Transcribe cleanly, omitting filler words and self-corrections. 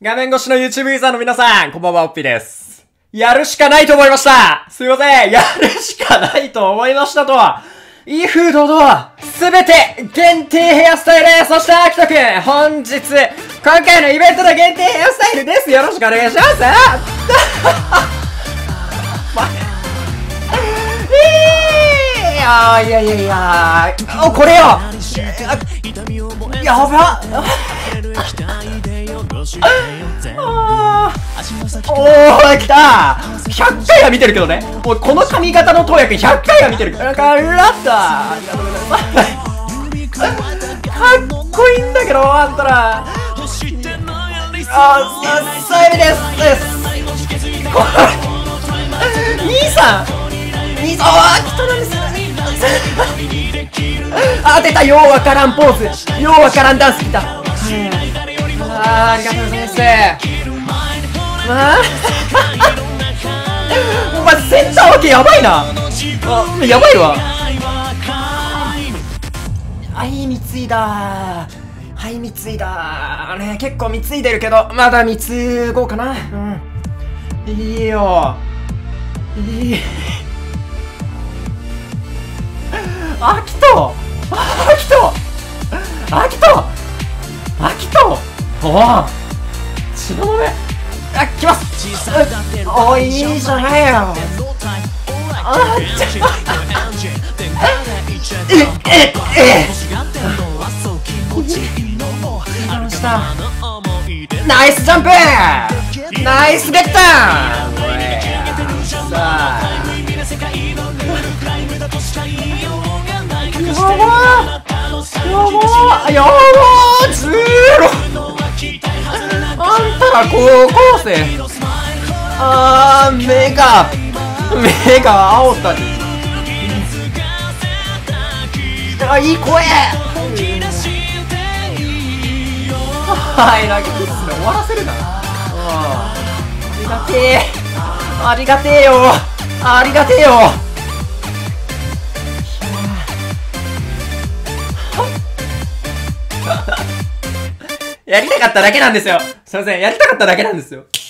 画面越しの YouTube ユーザーの皆さん、こんばんは、おっぴーです。やるしかないと思いました。すいません。やるしかないと思いましたと。威風堂々、すべて限定ヘアスタイル、そしてアキトくん、本日、今回のイベントの限定ヘアスタイルです。よろしくお願いします。いや、これよやばおー、来た !100 回は見てるけどね。もうこの髪型の投薬100回は見てる。ラッターありがとうございます。かっこいいんだけど、あんたら。そういう意味です。兄さん、来たなんです。出た、ようわからんポーズ、ようわからんダンス来た。ありがとうございます。お前センター分けやばいな。やばいわ。貢いだね、結構貢いでるけど、まだ貢ごうかな。いいよ。アキトおぉ血の豆来ます。いいじゃないよ。ナイスジャンプ、ナイスゲッター。やばーゼロ。あんたら高校生。目が青たり。いい声。ラグキッスで終わらせるな。ありがてえよ。やりたかっただけなんですよ。すいません、やりたかっただけなんですよ。